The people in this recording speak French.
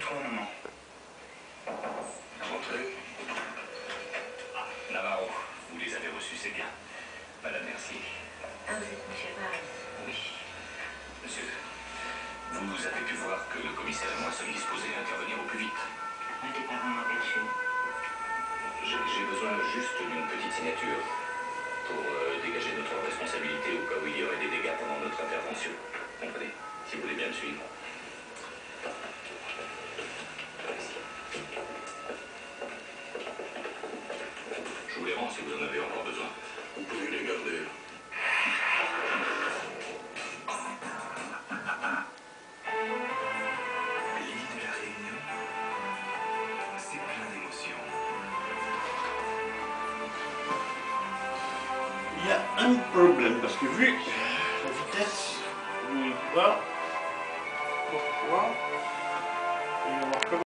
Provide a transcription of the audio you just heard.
toi, maman. Rentrez. Ah, Navarro, vous les avez reçus, c'est bien. Madame Mercier. Ah, vous êtes monsieur Paris. Oui. Monsieur, vous avez pu voir que le commissaire et moi sommes disposés à intervenir au plus vite. Tes parents m'appellent chez nous. J'ai besoin juste d'une petite signature pour dégager notre responsabilité au cas où il y aurait des dégâts pendant notre intervention. Comprenez? Si vous voulez bien me suivre. Je vous les rends si vous en avez encore besoin. Vous pouvez les garder. L'île de la Réunion, c'est plein d'émotions. Il y a un problème parce que vu la vitesse où il va, pourquoi